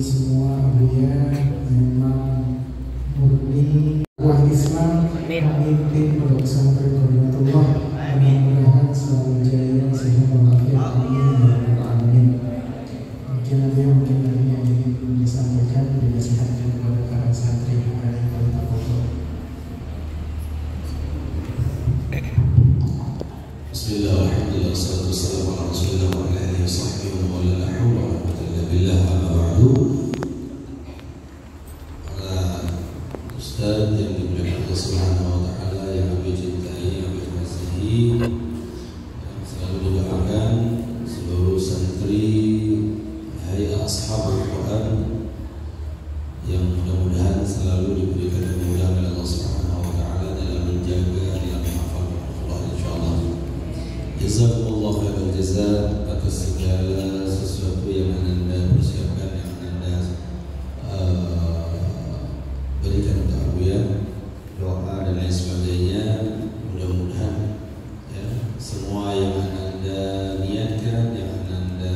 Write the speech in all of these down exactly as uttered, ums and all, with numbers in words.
semua aulia memang murni wah Islam, pemimpin pondok pesantren Qurratullah, mudah-mudahan selalu jaya sehat walafiat, amin ya rabbal alamin. Mungkin ada mungkin dari yang ingin disampaikan dinasihatkan kepada para santri kepada yang paling terpokok. Bismillah, alhamdulillah, salatu wassalamu ala rasulillah wa ala alihi wa sahbihi wa ala la hawla wa la quwwata illa billah, amma ba'du. Para ustaz yang dimuliakan Allah Subhanahu wa taala, yang kami cintai, yang kami kasihi, yang selalu didoakan seluruh santri Hayat Ashabul Quran yang mudah-mudahan selalu diberikan kemudahan oleh Allah Subhanahu wa taala dalam menjaga, dalam menghafal Al-Qur'an insyaallah. Jazakumullah khairal jazaa atas segala sesuatu yang Anda persiapkan, yang Anda uh, berikan untuk Abuya, doa dan lain sebagainya. Mudah-mudahan ya, semua yang Anda niatkan, yang Anda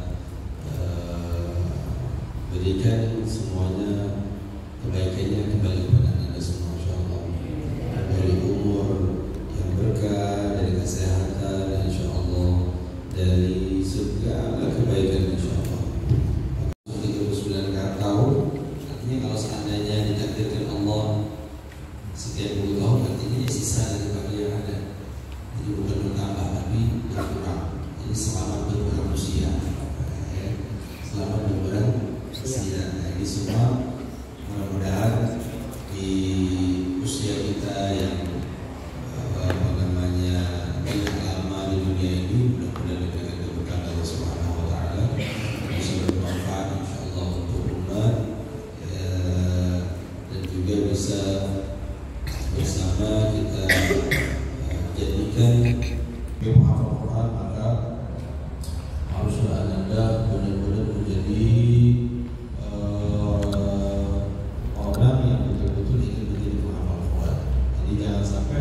uh, berikan, semuanya kebaikannya kembali kepada Anda semua insyaallah. Dari umur yang berkah, dari kesehatan insyaallah, dari segala kebaikan insyaallah. tiga puluh sembilan tahun, artinya kalau seandainya ditakdirkan Allah setiap puluh tahun, artinya sisa dari waktu yang ada. Jadi bukan bertambah tapi berkurang. Jadi selamat berkurang usia, ya. Selamat berkurang usia. Jadi semua mudah-mudahan di usia kita yang apa namanya banyak lama di dunia ini, mudah-mudahan diberikan keberkahan Allah Subhanahu wa taala, bisa bermanfaat insyaallah untuk umat ya, dan juga bisa bersama kita uh, jadikan menghafal Quran, maka haruslah Anda benar-benar menjadi uh, orang yang betul-betul ingin menjadi penghafal Quran. Jadi jangan sampai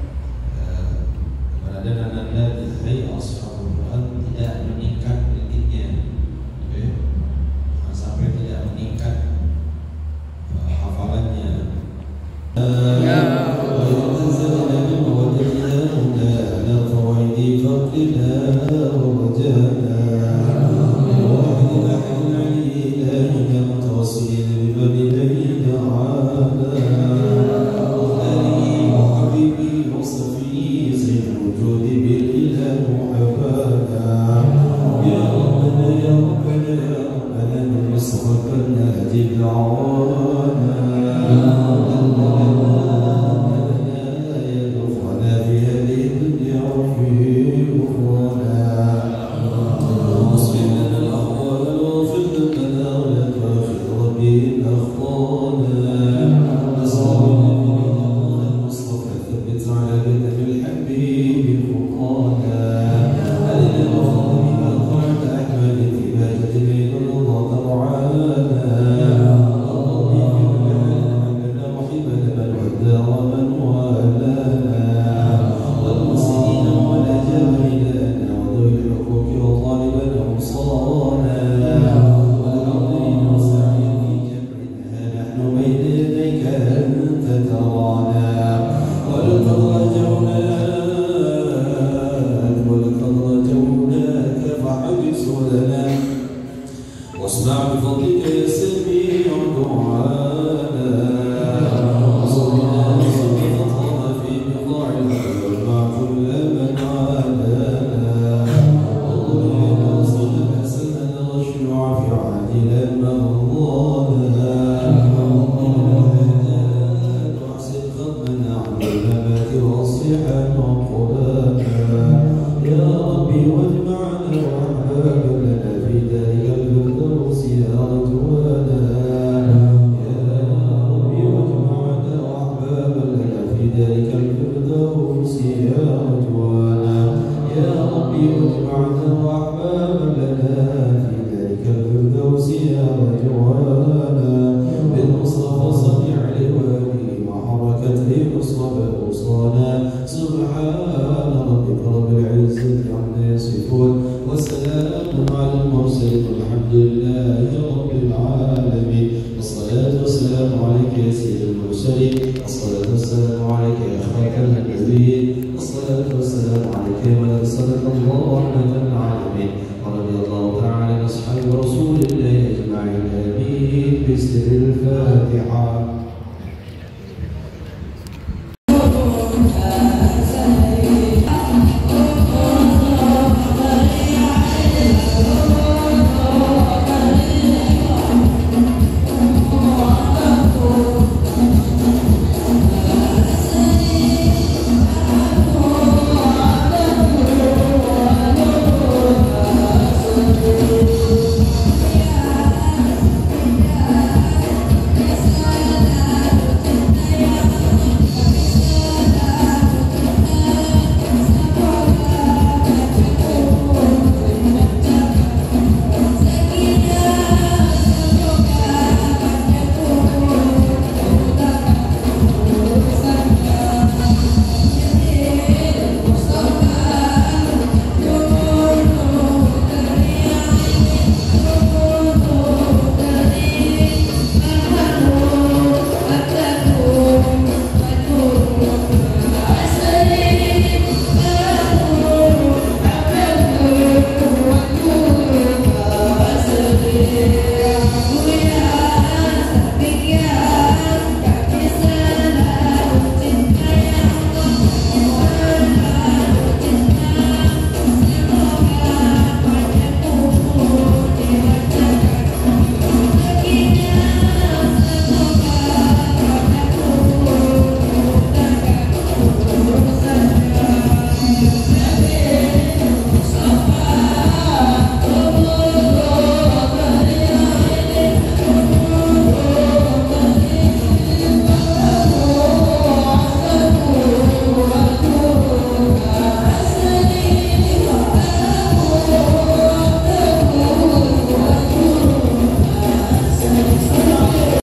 keberadaan Anda di Hayat Ashabul Quran tidak meningkat ratingnya, okay? Jangan sampai tidak meningkat uh, hafalannya. Ya ربي واجمعنا وأحبابا لنا في ذلك الفردوس يا رجوانا.